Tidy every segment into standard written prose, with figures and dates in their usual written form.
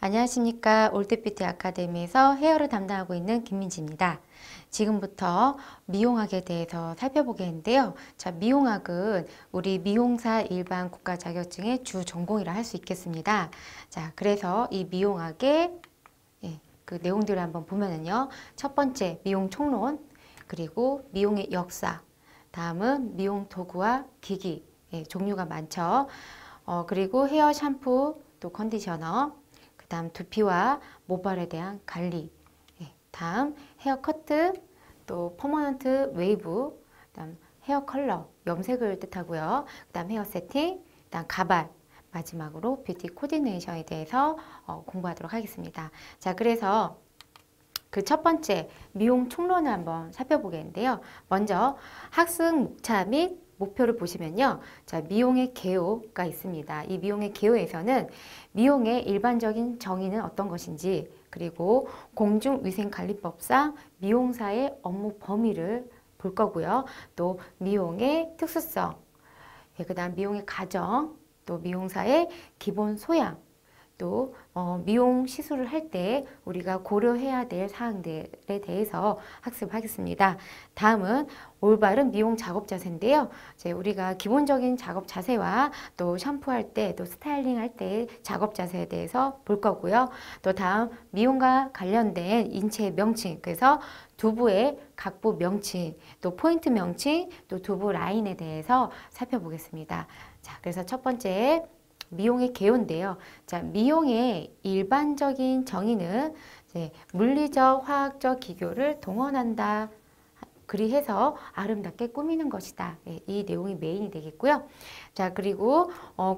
안녕하십니까. 올드뷰티 아카데미에서 헤어를 담당하고 있는 김민지입니다. 지금부터 미용학에 대해서 살펴보겠는데요. 자, 미용학은 우리 미용사 일반 국가 자격증의 주 전공이라 할 수 있겠습니다. 자, 그래서 이 미용학의 그 내용들을 한번 보면은요. 첫 번째, 미용 총론, 그리고 미용의 역사, 다음은 미용 도구와 기기, 종류가 많죠. 그리고 헤어 샴푸, 또 컨디셔너, 그 다음 두피와 모발에 대한 관리, 다음 헤어 커트, 또 퍼머넌트 웨이브, 그다음 헤어 컬러, 염색을 뜻하고요. 그다음 헤어 세팅, 그다음 가발, 마지막으로 뷰티 코디네이션에 대해서 공부하도록 하겠습니다. 자, 그래서 그 첫 번째 미용 총론을 한번 살펴보겠는데요. 먼저 학습 목차 및 목표를 보시면요. 자, 미용의 개요가 있습니다. 이 미용의 개요에서는 미용의 일반적인 정의는 어떤 것인지, 그리고 공중위생관리법상 미용사의 업무 범위를 볼 거고요. 또 미용의 특수성, 그 다음 미용의 과정, 또 미용사의 기본 소양, 또 미용 시술을 할 때 우리가 고려해야 될 사항들에 대해서 학습하겠습니다. 다음은 올바른 미용 작업 자세인데요. 이제 우리가 기본적인 작업 자세와 또 샴푸할 때, 또 스타일링 할 때 작업 자세에 대해서 볼 거고요. 또 다음 미용과 관련된 인체 명칭, 그래서 두부의 각부 명칭, 또 포인트 명칭, 또 두부 라인에 대해서 살펴보겠습니다. 자, 그래서 첫 번째 미용의 개요인데요. 자, 미용의 일반적인 정의는 이제 물리적, 화학적 기교를 동원한다. 그리해서 아름답게 꾸미는 것이다. 이 내용이 메인이 되겠고요. 자, 그리고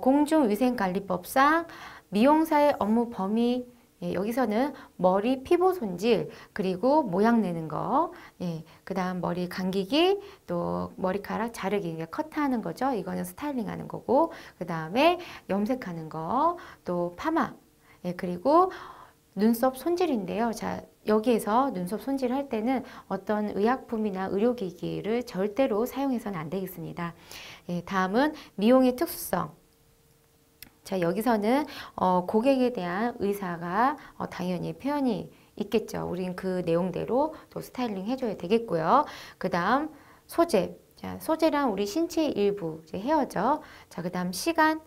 공중위생관리법상 미용사의 업무 범위, 여기서는 머리 피부 손질, 그리고 모양 내는 거, 그 다음 머리 감기기, 또 머리카락 자르기, 커트하는 거죠. 이거는 스타일링 하는 거고, 그 다음에 염색하는 거, 또 파마, 그리고 눈썹 손질인데요. 자, 여기에서 눈썹 손질할 때는 어떤 의약품이나 의료기기를 절대로 사용해서는 안 되겠습니다. 다음은 미용의 특수성. 자, 여기서는 고객에 대한 의사가 당연히 표현이 있겠죠. 우린 그 내용대로 또 스타일링 해줘야 되겠고요. 그 다음 소재. 자, 소재랑 우리 신체 일부, 이제 헤어죠. 자, 그 다음 시간.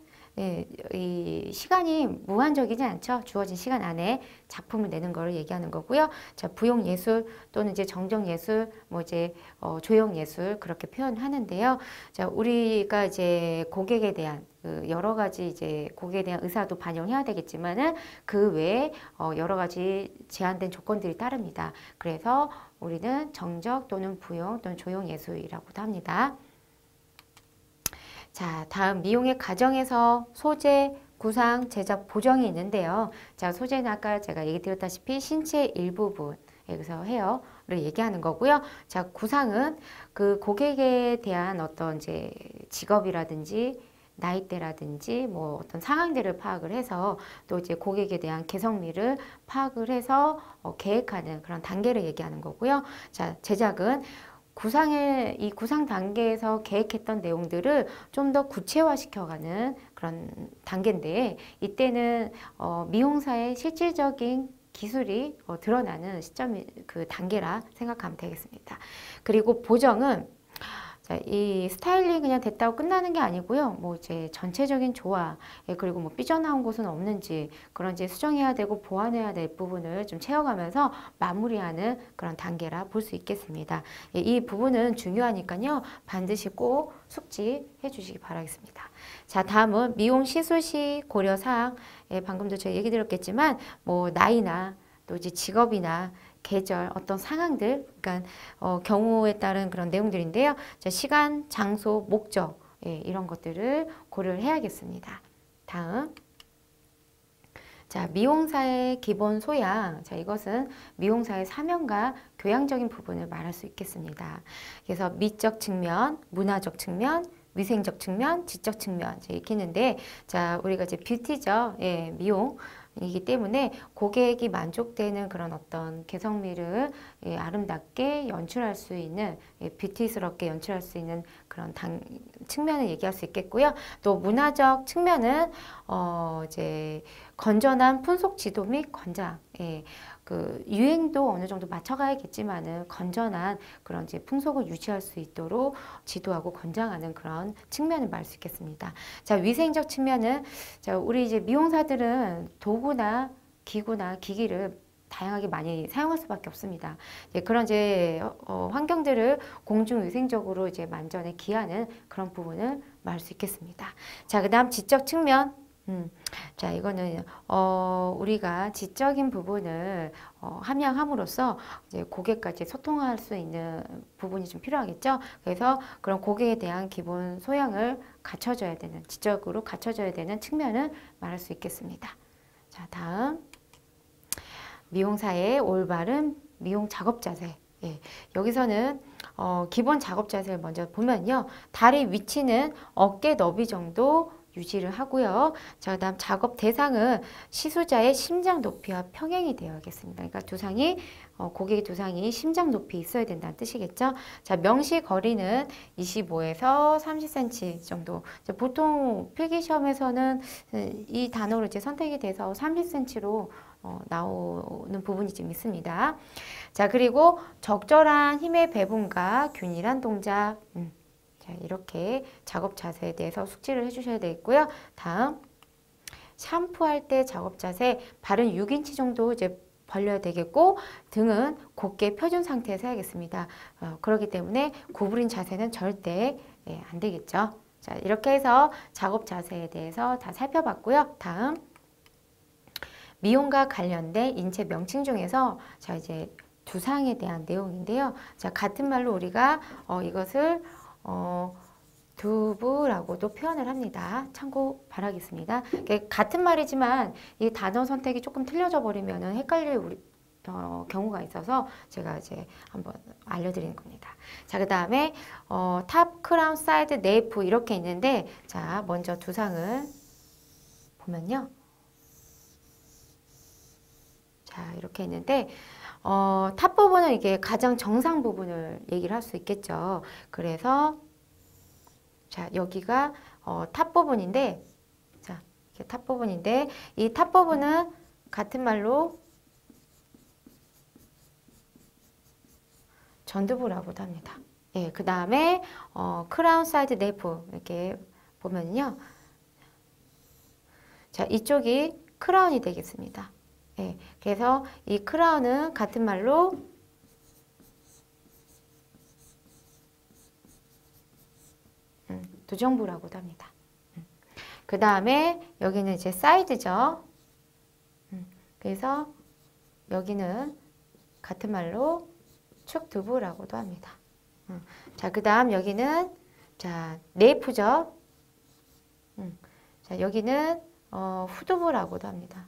이 시간이 무한적이지 않죠. 주어진 시간 안에 작품을 내는 거를 얘기하는 거고요. 자, 부용 예술 또는 이제 정정 예술, 뭐 이제 조형 예술 그렇게 표현하는데요. 자, 우리가 이제 고객에 대한 여러 가지 이제 고객에 대한 의사도 반영해야 되겠지만은 그 외에 여러 가지 제한된 조건들이 따릅니다. 그래서 우리는 정적 또는 부용 또는 조형 예술이라고도 합니다. 자, 다음 미용의 과정에서 소재, 구상, 제작, 보정이 있는데요. 자, 소재는 아까 제가 얘기 드렸다시피 신체 일부분, 여기서 헤어를 얘기하는 거고요. 자, 구상은 그 고객에 대한 어떤 이제 직업이라든지 나이대라든지 뭐 어떤 상황들을 파악을 해서 또 이제 고객에 대한 개성미를 파악을 해서 계획하는 그런 단계를 얘기하는 거고요. 자, 제작은 이 구상 단계에서 계획했던 내용들을 좀 더 구체화시켜가는 그런 단계인데, 이때는 미용사의 실질적인 기술이 드러나는 시점이 그 단계라 생각하면 되겠습니다. 그리고 보정은 자, 이 스타일링 그냥 됐다고 끝나는 게 아니고요. 뭐 이제 전체적인 조화, 그리고 뭐 삐져나온 곳은 없는지, 그런 이제 수정해야 되고 보완해야 될 부분을 좀 채워가면서 마무리하는 그런 단계라 볼 수 있겠습니다. 이 부분은 중요하니까요. 반드시 꼭 숙지해 주시기 바라겠습니다. 자, 다음은 미용 시술 시 고려사항, 방금도 제가 얘기 드렸겠지만 뭐 나이나 또 이제 직업이나 계절, 어떤 상황들, 그러니까 경우에 따른 그런 내용들인데요. 자, 시간, 장소, 목적, 이런 것들을 고려를 해야겠습니다. 다음. 자, 미용사의 기본 소양. 자, 이것은 미용사의 사명과 교양적인 부분을 말할 수 있겠습니다. 그래서 미적 측면, 문화적 측면, 위생적 측면, 지적 측면 이렇게 있는데, 자, 우리가 이제 뷰티죠. 미용. 이기 때문에 고객이 만족되는 그런 어떤 개성미를 아름답게 연출할 수 있는, 뷰티스럽게 연출할 수 있는 그런 측면을 얘기할 수 있겠고요. 또 문화적 측면은 이제 건전한 풍속 지도 및 권장, 그 유행도 어느 정도 맞춰가야겠지만은 건전한 그런 이제 풍속을 유지할 수 있도록 지도하고 권장하는 그런 측면을 말할 수 있겠습니다. 자, 위생적 측면은, 자, 우리 이제 미용사들은 도구나 기구나 기기를 다양하게 많이 사용할 수밖에 없습니다. 그런 이제 환경들을 공중위생적으로 이제 만전에 기하는 그런 부분을 말할 수 있겠습니다. 자, 그다음 지적 측면. 자, 이거는 우리가 지적인 부분을 함양함으로써 이제 고객과 이제 소통할 수 있는 부분이 좀 필요하겠죠. 그래서 그런 고객에 대한 기본 소양을 갖춰줘야 되는, 지적으로 갖춰줘야 되는 측면을 말할 수 있겠습니다. 자, 다음 미용사의 올바른 미용 작업 자세. 여기서는 기본 작업 자세를 먼저 보면요, 다리 위치는 어깨 너비 정도 유지를 하고요. 자, 그다음 작업 대상은 시술자의 심장 높이와 평행이 되어야겠습니다. 그러니까 두상이 고객의 두상이 심장 높이 있어야 된다는 뜻이겠죠. 자, 명시 거리는 25에서 30cm 정도. 보통 필기 시험에서는 이 단어로 이제 선택이 돼서 30cm로 나오는 부분이 좀 있습니다. 자, 그리고 적절한 힘의 배분과 균일한 동작. 자, 이렇게 작업 자세에 대해서 숙지를 해주셔야 되겠고요. 다음, 샴푸할 때 작업 자세, 발은 6인치 정도 이제 벌려야 되겠고, 등은 곧게 펴준 상태에서 해야겠습니다. 그렇기 때문에 구부린 자세는 절대 안 되겠죠. 자, 이렇게 해서 작업 자세에 대해서 다 살펴봤고요. 다음, 미용과 관련된 인체 명칭 중에서 자, 이제 두상에 대한 내용인데요. 자, 같은 말로 우리가 이것을 두부라고도 표현을 합니다. 참고 바라겠습니다. 같은 말이지만 이 단어 선택이 조금 틀려져 버리면 헷갈릴 경우가 있어서 제가 이제 한번 알려드리는 겁니다. 자, 그 다음에 탑, 크라운, 사이드, 네이프 이렇게 있는데, 자, 먼저 두상을 보면요. 자, 이렇게 있는데 탑 부분은 이게 가장 정상 부분을 얘기를 할 수 있겠죠. 그래서 자, 여기가 탑 부분인데, 자, 이게 탑 부분인데, 이 탑 부분은 같은 말로 전두부라고도 합니다. 예, 그 다음에 크라운, 사이드, 네이프 이렇게 보면요, 자, 이쪽이 크라운이 되겠습니다. 예, 그래서 이 크라운은 같은 말로 두정부라고도 합니다. 그 다음에 여기는 이제 사이드죠. 그래서 여기는 같은 말로 축두부라고도 합니다. 자, 그 다음 여기는 자, 네이프죠. 자, 여기는 후두부라고도 합니다.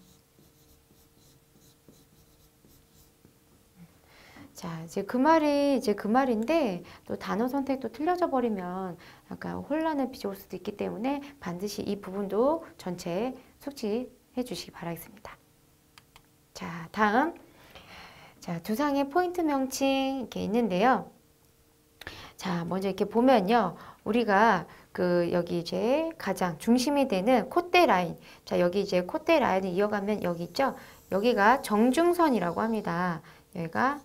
자, 이제 그 말인데 또 단어 선택도 틀려져 버리면 약간 혼란을 빚어올 수도 있기 때문에 반드시 이 부분도 전체 숙지해 주시기 바라겠습니다. 자, 다음. 자, 두상의 포인트 명칭 이렇게 있는데요. 자, 먼저 이렇게 보면요. 우리가 여기 이제 가장 중심이 되는 콧대 라인. 자, 여기 이제 콧대 라인을 이어가면 여기 있죠? 여기가 정중선이라고 합니다. 여기가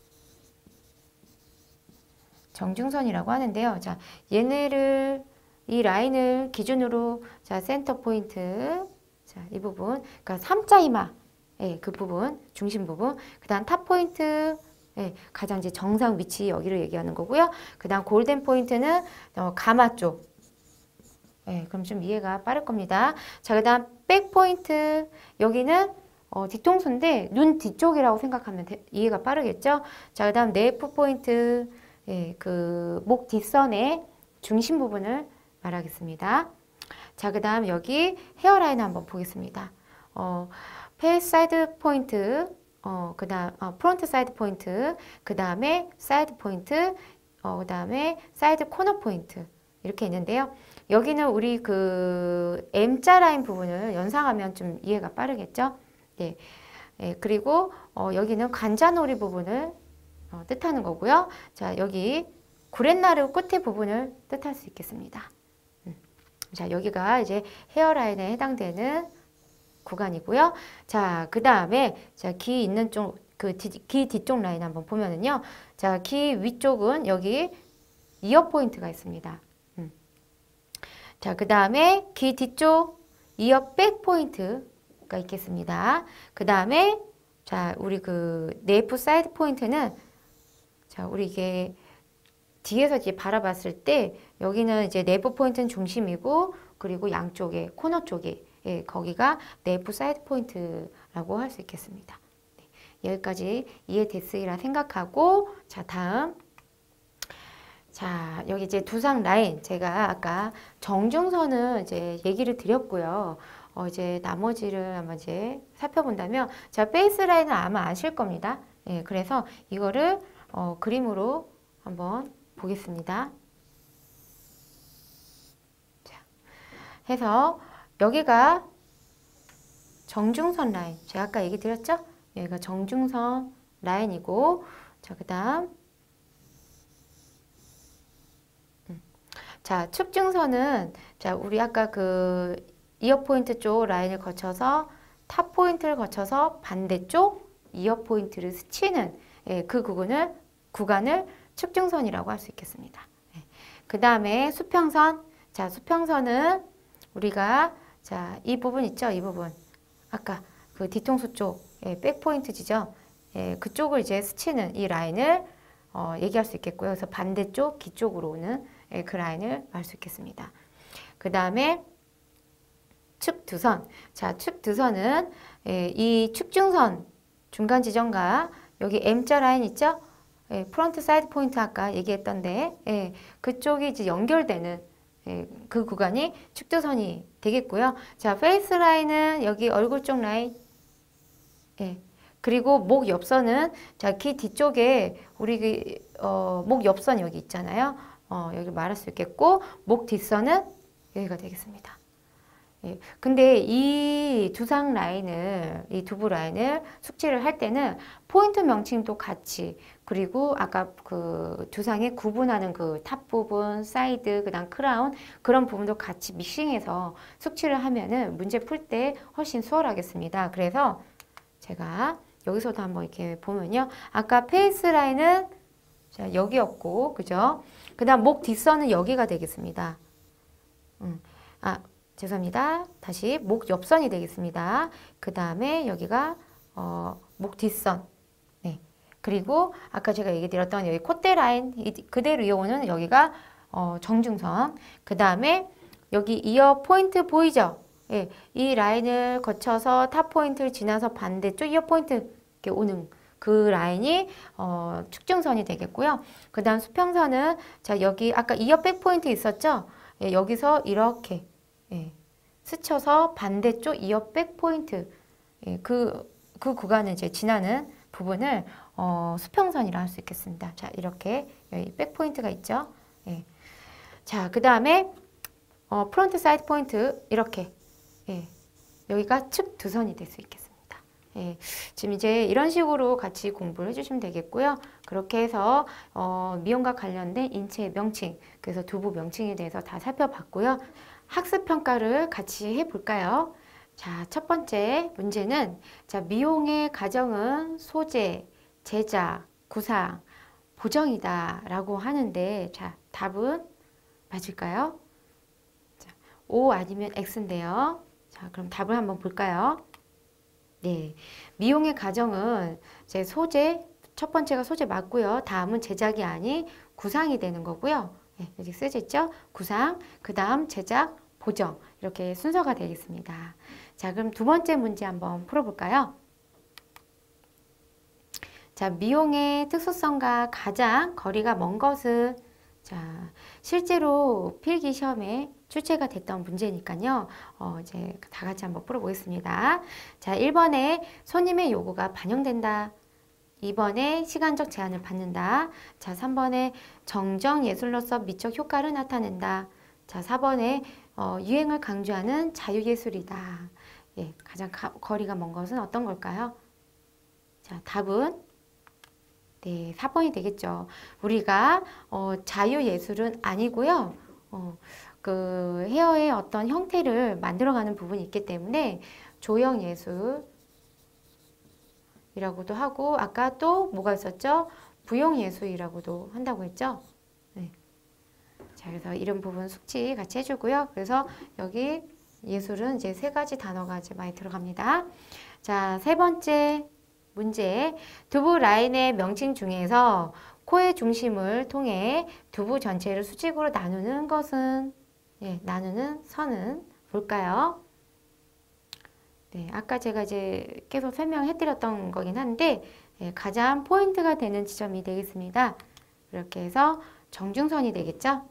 정중선이라고 하는데요. 자, 이 라인을 기준으로 자, 센터 포인트. 자, 이 부분. 그러니까 3자 이마. 예, 그 부분, 중심 부분. 그다음 탑 포인트. 예, 가장 이제 정상 위치 여기를 얘기하는 거고요. 그다음 골든 포인트는 가마 쪽. 예, 그럼 좀 이해가 빠를 겁니다. 자, 그다음 백 포인트. 여기는 뒤통수인데 눈 뒤쪽이라고 생각하면 이해가 빠르겠죠? 자, 그다음 네이프 포인트. 예, 그 목 뒷선의 중심 부분을 말하겠습니다. 자, 그 다음 여기 헤어라인 한번 보겠습니다. 페이스 사이드 포인트, 그 다음 프론트 사이드 포인트, 그 다음에 사이드 포인트, 그 다음에 사이드 코너 포인트 이렇게 있는데요. 여기는 우리 그 M자 라인 부분을 연상하면 좀 이해가 빠르겠죠? 예, 예, 그리고 여기는 관자놀이 부분을 뜻하는 거고요. 자, 여기 구렛나루 끝에 부분을 뜻할 수 있겠습니다. 자, 여기가 이제 헤어라인에 해당되는 구간이고요. 자, 그 다음에 자, 귀 있는 쪽, 귀 뒤쪽 라인 한번 보면은요. 자, 귀 위쪽은 여기 이어 포인트가 있습니다. 자, 그 다음에 귀 뒤쪽 이어 백 포인트가 있겠습니다. 그 다음에 자, 우리 네프 사이드 포인트는 자, 우리 이게 뒤에서 이제 바라봤을 때 여기는 이제 네프 포인트는 중심이고 그리고 양쪽에 코너 쪽에 예, 거기가 네프 사이드 포인트라고 할 수 있겠습니다. 네, 여기까지 이해됐으리라 생각하고 자, 다음 자, 여기 이제 두상 라인 제가 아까 정중선은 이제 얘기를 드렸고요. 이제 나머지를 한번 이제 살펴본다면 자, 베이스 라인은 아마 아실 겁니다. 예, 그래서 이거를 그림으로 한번 보겠습니다. 자, 해서 여기가 정중선 라인. 제가 아까 얘기 드렸죠? 여기가 정중선 라인이고, 자, 그 다음. 자, 측중선은, 자, 우리 아까 이어 포인트 쪽 라인을 거쳐서 탑 포인트를 거쳐서 반대쪽 이어 포인트를 스치는 예, 그 구간을 측중선이라고 할 수 있겠습니다. 예. 그 다음에 수평선. 자, 수평선은 우리가 자, 이 부분 있죠? 이 부분. 아까 뒤통수 쪽, 예, 백 포인트 지점. 예, 그쪽을 이제 스치는 이 라인을 얘기할 수 있겠고요. 그래서 반대쪽, 귀 쪽으로 오는 예, 그 라인을 말 수 있겠습니다. 그 다음에 측두선. 자, 측두선은 예, 이 측중선 중간 지점과 여기 M자 라인 있죠? 예, 프론트 사이드 포인트 아까 얘기했던데 예, 그쪽이 이제 연결되는 예, 그 구간이 측두선이 되겠고요. 자, 페이스 라인은 여기 얼굴 쪽 라인 예, 그리고 목 옆선은 자, 귀 뒤쪽에 우리 목 옆선 여기 있잖아요. 여기 말할 수 있겠고 목 뒷선은 여기가 되겠습니다. 예, 근데 이 두상 라인을, 이 두부 라인을 숙지를 할 때는 포인트 명칭도 같이, 그리고 아까 두상에 구분하는 탑 부분, 사이드, 그 다음 크라운, 그런 부분도 같이 믹싱해서 숙지를 하면은 문제 풀 때 훨씬 수월하겠습니다. 그래서 제가 여기서도 한번 이렇게 보면요. 아까 페이스 라인은 자, 여기였고, 그죠? 그 다음 목 뒷선은 여기가 되겠습니다. 죄송합니다. 다시 목 옆선이 되겠습니다. 그 다음에 여기가 목 뒷선. 네. 그리고 아까 제가 얘기 드렸던 여기 콧대 라인 그대로 이어오는 여기가 정중선. 그 다음에 여기 이어 포인트 보이죠? 예, 이 라인을 거쳐서 탑 포인트를 지나서 반대쪽 이어 포인트 이렇게 오는 그 라인이 측중선이 되겠고요. 그 다음 수평선은 자, 여기 아까 이어 백 포인트 있었죠? 예, 여기서 이렇게 예, 스쳐서 반대쪽 이어 백 포인트 예, 그 구간을 이제 지나는 부분을 수평선이라 할 수 있겠습니다. 자, 이렇게 여기 백 포인트가 있죠. 예. 자, 그 다음에 프론트 사이드 포인트 이렇게 예, 여기가 측두선이 될 수 있겠습니다. 예, 지금 이제 이런 식으로 같이 공부를 해주시면 되겠고요. 그렇게 해서 미용과 관련된 인체 명칭, 그래서 두부 명칭에 대해서 다 살펴봤고요. 학습 평가를 같이 해볼까요? 자, 첫 번째 문제는 자, 미용의 과정은 소재, 제작, 구상, 보정이다 라고 하는데 자, 답은 맞을까요? 자, O 아니면 X인데요. 자, 그럼 답을 한번 볼까요? 네, 미용의 과정은 제 소재, 첫 번째가 소재 맞고요. 다음은 제작이 아닌 구상이 되는 거고요. 네, 여기 쓰여 있죠? 구상, 그 다음 제작, 보정 이렇게 순서가 되겠습니다. 자, 그럼 두 번째 문제 한번 풀어볼까요? 자, 미용의 특수성과 가장 거리가 먼 것은 자, 실제로 필기 시험에 출제가 됐던 문제니까요. 이제 다 같이 한번 풀어보겠습니다. 자, 1번에 손님의 요구가 반영된다. 2번에 시간적 제한을 받는다. 자, 3번에 정정 예술로서 미적 효과를 나타낸다. 자, 4번에 유행을 강조하는 자유예술이다. 예, 가장 거리가 먼 것은 어떤 걸까요? 자, 답은 네, 4번이 되겠죠. 우리가 자유예술은 아니고요. 그 헤어의 어떤 형태를 만들어가는 부분이 있기 때문에 조형예술이라고도 하고 아까 또 뭐가 있었죠? 부용예술이라고도 한다고 했죠. 네. 자, 그래서 이런 부분 숙지 같이 해주고요. 그래서 여기 예술은 이제 세 가지 단어가 이제 많이 들어갑니다. 자, 세 번째 문제. 두부 라인의 명칭 중에서 코의 중심을 통해 두부 전체를 수직으로 나누는 것은, 예, 나누는 선은 뭘까요? 네, 아까 제가 이제 계속 설명해 드렸던 거긴 한데, 예, 가장 포인트가 되는 지점이 되겠습니다. 이렇게 해서 정중선이 되겠죠?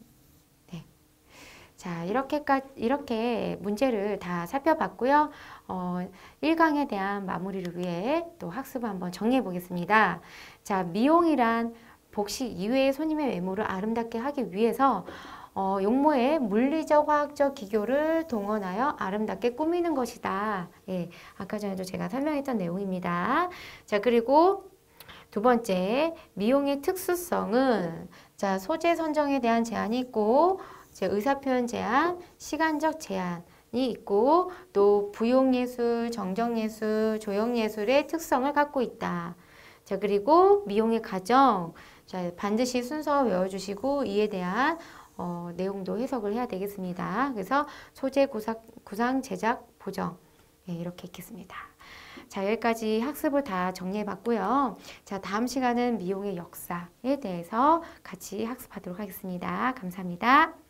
자, 이렇게 문제를 다 살펴봤고요. 1강에 대한 마무리를 위해 또 학습을 한번 정리해 보겠습니다. 자, 미용이란 복식 이외의 손님의 외모를 아름답게 하기 위해서 용모의 물리적, 화학적 기교를 동원하여 아름답게 꾸미는 것이다. 예, 아까 전에도 제가 설명했던 내용입니다. 자, 그리고 두 번째, 미용의 특수성은 자, 소재 선정에 대한 제한이 있고 의사표현 제한, 시간적 제한이 있고 또 부용예술, 정정예술, 조형예술의 특성을 갖고 있다. 자, 그리고 미용의 과정, 자, 반드시 순서 외워주시고 이에 대한 내용도 해석을 해야 되겠습니다. 그래서 소재 구상, 제작, 보정 네, 이렇게 있겠습니다. 자, 여기까지 학습을 다 정리해 봤고요. 자, 다음 시간은 미용의 역사에 대해서 같이 학습하도록 하겠습니다. 감사합니다.